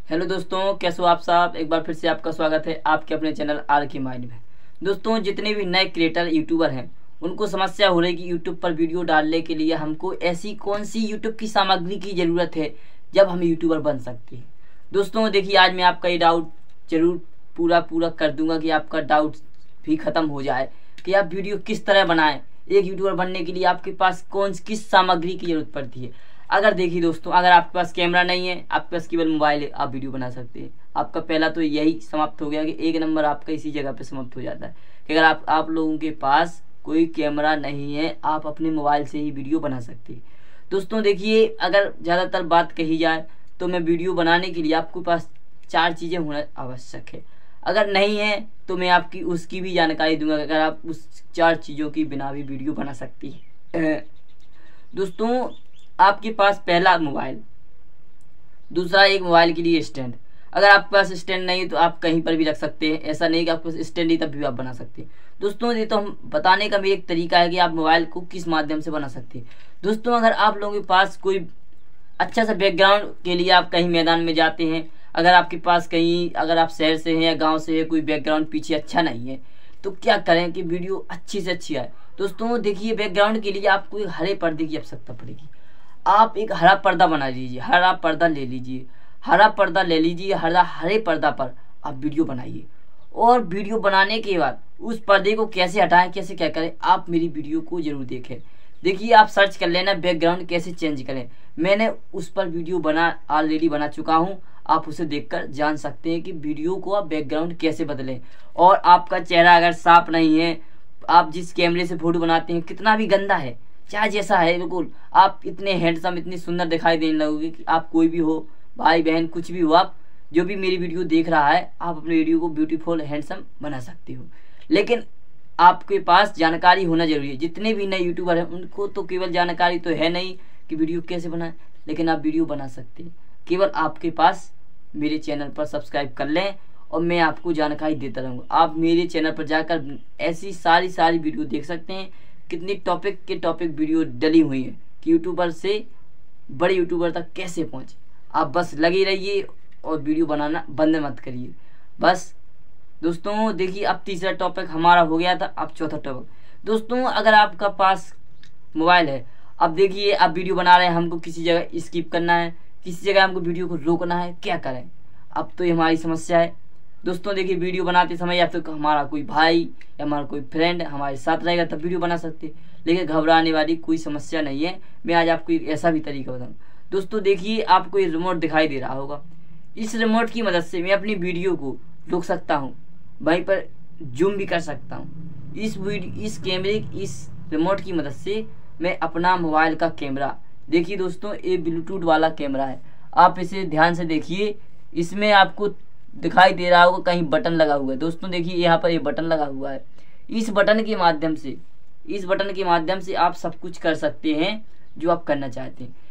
Hello दोस्तों, कैसे हो आप सब। एक बार फिर से आपका स्वागत है आपके अपने चैनल आर के माइंड में। दोस्तों, जितने भी नए क्रिएटर यूट्यूबर हैं उनको समस्या हो रही है कि यूट्यूब पर वीडियो डालने के लिए हमको ऐसी कौन सी यूट्यूब की सामग्री की ज़रूरत है जब हम यूट्यूबर बन सकते हैं। दोस्तों देखिए, आज मैं आपका ये डाउट जरूर पूरा कर दूंगा कि आपका डाउट भी ख़त्म हो जाए कि आप वीडियो किस तरह बनाएं। एक यूट्यूबर बनने के लिए आपके पास किस सामग्री की ज़रूरत पड़ती है। अगर देखिए दोस्तों, अगर आपके पास कैमरा नहीं है, आपके पास केवल मोबाइल है, आप वीडियो बना सकते हैं। आपका पहला तो यही समाप्त हो गया कि एक नंबर आपका इसी जगह पे समाप्त हो जाता है कि अगर आप लोगों के पास कोई कैमरा नहीं है, आप अपने मोबाइल से ही वीडियो बना सकते हैं। दोस्तों देखिए, अगर ज़्यादातर बात कही जाए तो मैं वीडियो बनाने के लिए आपके पास 4 चीज़ें होना आवश्यक है। अगर नहीं है तो मैं आपकी उसकी भी जानकारी दूंगा, अगर आप उस 4 चीज़ों की बिना भी वीडियो बना सकती है। दोस्तों, आपके पास पहला मोबाइल, दूसरा एक मोबाइल के लिए स्टैंड। अगर आपके पास स्टैंड नहीं है तो आप कहीं पर भी रख सकते हैं, ऐसा नहीं कि आपके पास स्टैंड नहीं तब भी आप बना सकते हैं। दोस्तों ये तो हम बताने का भी एक तरीका है कि आप मोबाइल को किस माध्यम से बना सकते हैं। दोस्तों, अगर आप लोगों के पास कोई अच्छा सा बैकग्राउंड के लिए आप कहीं मैदान में जाते हैं, अगर आपके पास कहीं, अगर आप शहर से हैं या गाँव से है, कोई बैकग्राउंड पीछे अच्छा नहीं है तो क्या करें कि वीडियो अच्छी से अच्छी आए। दोस्तों देखिए, बैकग्राउंड के लिए आपको एक हरे पर्दे की आवश्यकता पड़ेगी। आप एक हरा पर्दा बना लीजिए, हरा पर्दा ले लीजिए, हरा पर्दा ले लीजिए, हरे पर्दा पर आप वीडियो बनाइए। और वीडियो बनाने के बाद उस पर्दे को कैसे हटाएं, कैसे क्या करें, आप मेरी वीडियो को जरूर देखें। देखिए, आप सर्च कर लेना बैकग्राउंड कैसे चेंज करें, मैंने उस पर वीडियो ऑलरेडी बना चुका हूँ। आप उसे देखकर जान सकते हैं कि वीडियो को आप बैकग्राउंड कैसे बदलें। और आपका चेहरा अगर साफ नहीं है, आप जिस कैमरे से फोटो बनाते हैं कितना भी गंदा है, चाहे जैसा है, बिल्कुल आप इतने हैंडसम, इतनी सुंदर दिखाई देने लगोगे कि आप कोई भी हो, भाई बहन कुछ भी हो, आप जो भी मेरी वीडियो देख रहा है, आप अपने वीडियो को ब्यूटीफुल हैंडसम बना सकते हो। लेकिन आपके पास जानकारी होना जरूरी है। जितने भी नए यूट्यूबर हैं उनको तो केवल जानकारी तो है नहीं कि वीडियो कैसे बनाएं, लेकिन आप वीडियो बना सकते हैं। केवल आपके पास मेरे चैनल पर सब्सक्राइब कर लें और मैं आपको जानकारी देता रहूँगा। आप मेरे चैनल पर जाकर ऐसी सारी वीडियो देख सकते हैं। कितनी टॉपिक वीडियो डली हुई है कि यूट्यूबर से बड़े यूट्यूबर तक कैसे पहुँचे। आप बस लगे रहिए और वीडियो बनाना बंद मत करिए। बस दोस्तों देखिए, अब तीसरा टॉपिक हमारा हो गया था, अब चौथा टॉपिक। दोस्तों, अगर आपका पास मोबाइल है, अब देखिए आप वीडियो बना रहे हैं, हमको किसी जगह स्किप करना है, किसी जगह हमको वीडियो को रोकना है, क्या करें। अब तो ये हमारी समस्या है। दोस्तों देखिए, वीडियो बनाते समय या तो हमारा कोई भाई या हमारा कोई फ्रेंड हमारे साथ रहेगा तब वीडियो बना सकते, लेकिन घबराने वाली कोई समस्या नहीं है। मैं आज आपको एक ऐसा भी तरीका बताऊँ। दोस्तों देखिए, आपको ये रिमोट दिखाई दे रहा होगा, इस रिमोट की मदद से मैं अपनी वीडियो को रोक सकता हूँ, वहीं पर जूम भी कर सकता हूँ। इस रिमोट की मदद से मैं अपना मोबाइल का कैमरा, देखिए दोस्तों ये ब्लूटूथ वाला कैमरा है, आप इसे ध्यान से देखिए, इसमें आपको दिखाई दे रहा होगा कहीं बटन लगा हुआ है। दोस्तों देखिए, यहाँ पर ये बटन लगा हुआ है। इस बटन के माध्यम से आप सब कुछ कर सकते हैं जो आप करना चाहते हैं।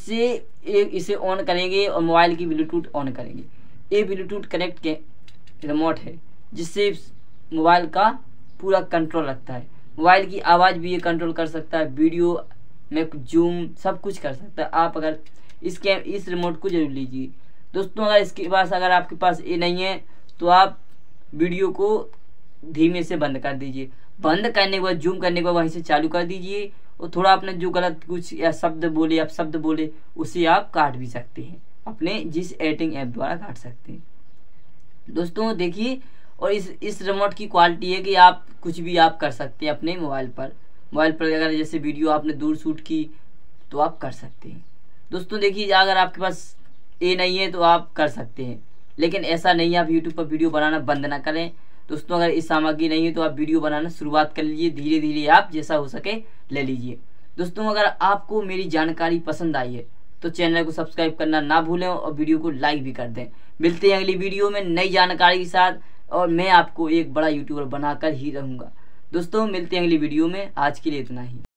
इसे ऑन करेंगे और मोबाइल की ब्लूटूथ ऑन करेंगे। ये ब्लूटूथ कनेक्ट के रिमोट है जिससे मोबाइल का पूरा कंट्रोल रखता है। मोबाइल की आवाज़ भी ये कंट्रोल कर सकता है, वीडियो में जूम सब कुछ कर सकता है। आप अगर इस रिमोट को जरूर लीजिए। दोस्तों, अगर आपके पास ये नहीं है तो आप वीडियो को धीमे से बंद कर दीजिए। बंद करने के बाद जूम करने के बाद वहीं से चालू कर दीजिए और थोड़ा आपने जो गलत कुछ या शब्द बोले उसे आप काट भी सकते हैं, अपने जिस एडिटिंग ऐप द्वारा काट सकते हैं। दोस्तों देखिए, और इस रिमोट की क्वालिटी है कि आप कुछ भी आप कर सकते हैं अपने मोबाइल पर अगर जैसे वीडियो आपने दूर शूट की तो आप कर सकते हैं। दोस्तों देखिए, अगर आपके पास ये नहीं है तो आप कर सकते हैं, लेकिन ऐसा नहीं है आप यूट्यूब पर वीडियो बनाना बंद ना करें। दोस्तों, अगर इस सामग्री नहीं है तो आप वीडियो बनाना शुरुआत कर लीजिए, धीरे धीरे आप जैसा हो सके ले लीजिए। दोस्तों, अगर आपको मेरी जानकारी पसंद आई है तो चैनल को सब्सक्राइब करना ना भूलें और वीडियो को लाइक भी कर दें। मिलते हैं अगली वीडियो में नई जानकारी के साथ, और मैं आपको एक बड़ा यूट्यूबर बनाकर ही रहूँगा। दोस्तों मिलते हैं अगली वीडियो में, आज के लिए इतना ही।